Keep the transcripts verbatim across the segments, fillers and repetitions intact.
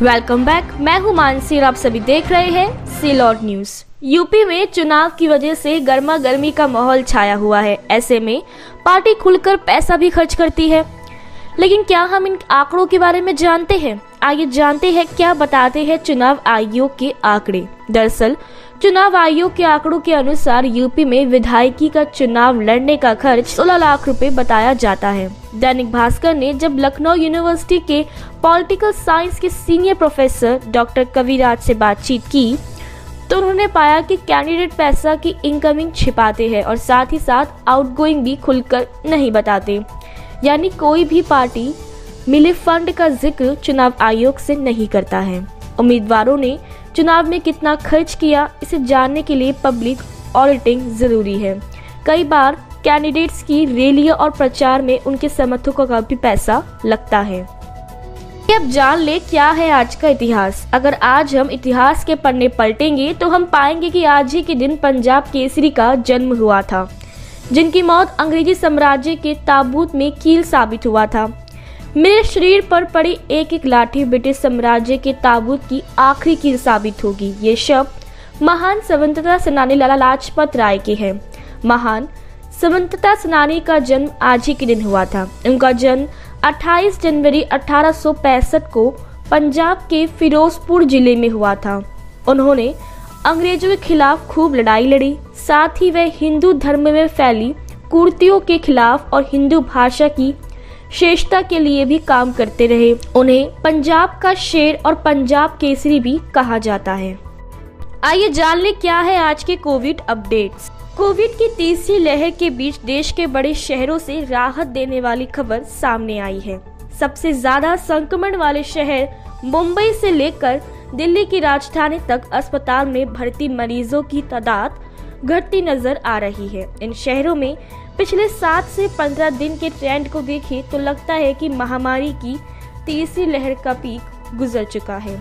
Welcome back. मैं हूं मानसी और आप सभी देख रहे हैं सी लॉर्ड न्यूज। यूपी में चुनाव की वजह से गर्मा गर्मी का माहौल छाया हुआ है। ऐसे में पार्टी खुलकर पैसा भी खर्च करती है, लेकिन क्या हम इन आंकड़ों के बारे में जानते हैं? आइए जानते हैं क्या बताते हैं चुनाव आयोग के आंकड़े। दरअसल चुनाव आयोग के आंकड़ों के अनुसार यूपी में विधायकी का चुनाव लड़ने का खर्च सोलह लाख रुपए बताया जाता है। दैनिक भास्कर ने जब लखनऊ यूनिवर्सिटी के पॉलिटिकल साइंस के सीनियर प्रोफेसर डॉक्टर कविराज से बातचीत की तो उन्होंने पाया कि कैंडिडेट पैसा की इनकमिंग छिपाते हैं और साथ ही साथ आउटगोइंग भी खुलकर नहीं बताते। यानी कोई भी पार्टी मिले फंड का जिक्र चुनाव आयोग से नहीं करता है। उम्मीदवारों ने चुनाव में कितना खर्च किया, इसे जानने के लिए पब्लिक ऑडिटिंग जरूरी है। कई बार कैंडिडेट्स की रैलियों और प्रचार में उनके समर्थकों का भी पैसा लगता है। अब जान ले क्या है आज का इतिहास। अगर आज हम इतिहास के पन्ने पलटेंगे तो हम पाएंगे कि आज ही के दिन पंजाब केसरी का जन्म हुआ था, जिनकी मौत अंग्रेजी साम्राज्य के ताबूत में कील साबित हुआ था। मेरे शरीर पर पड़ी एक एक लाठी ब्रिटिश साम्राज्य के ताबूत की आखिरी कील साबित होगी। ये शब्द महान स्वतंत्रता सेनानी लाला लाजपत राय के हैं। महान स्वतंत्रता सेनानी का जन्म आज ही के दिन हुआ था। उनका जन्म अट्ठाईस जनवरी अठारह सौ पैंसठ को पंजाब के फिरोजपुर जिले में हुआ था। उन्होंने अंग्रेजों के खिलाफ खूब लड़ाई लड़ी। साथ ही वे हिंदू धर्म में फैली कुरीतियों के खिलाफ और हिंदू भाषा की श्रेष्ठता के लिए भी काम करते रहे। उन्हें पंजाब का शेर और पंजाब केसरी भी कहा जाता है। आइए जान ले क्या है आज के कोविड अपडेट्स। कोविड की तीसरी लहर के बीच देश के बड़े शहरों से राहत देने वाली खबर सामने आई है। सबसे ज्यादा संक्रमण वाले शहर मुंबई से लेकर दिल्ली की राजधानी तक अस्पताल में भर्ती मरीजों की तादाद घटती नजर आ रही है। इन शहरों में पिछले सात से पंद्रह दिन के ट्रेंड को देखें तो लगता है कि महामारी की तीसरी लहर का पीक गुजर चुका है।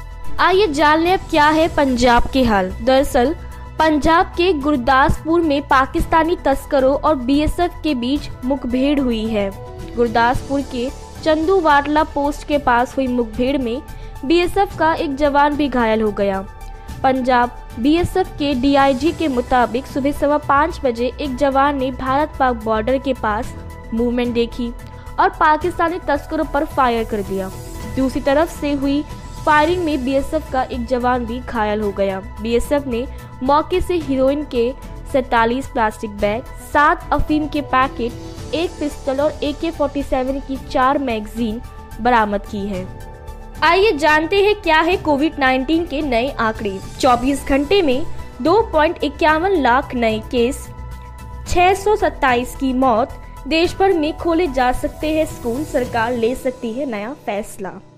आइए जान लें अब क्या है पंजाब के हाल। दरअसल पंजाब के गुरदासपुर में पाकिस्तानी तस्करों और बीएसएफ के बीच मुठभेड़ हुई है। गुरदासपुर के चंदू वाटला पोस्ट के पास हुई मुठभेड़ में बीएसएफ का एक जवान भी घायल हो गया। पंजाब बीएसएफ के डीआईजी के मुताबिक सुबह सवा पाँच बजे एक जवान ने भारत पाक बॉर्डर के पास मूवमेंट देखी और पाकिस्तानी तस्करों पर फायर कर दिया। दूसरी तरफ से हुई फायरिंग में बीएसएफ का एक जवान भी घायल हो गया। बीएसएफ ने मौके से हीरोइन के सैंतालीस प्लास्टिक बैग, सात अफीम के पैकेट, एक पिस्टल और ए के फोर्टी सेवन की चार मैगजीन बरामद की है। आइए जानते हैं क्या है कोविड नाइन्टीन के नए आंकड़े। चौबीस घंटे में दो पॉइंट इक्यावन लाख नए केस, छह सौ सत्ताईस की मौत। देश भर में खोले जा सकते हैं स्कूल, सरकार ले सकती है नया फैसला।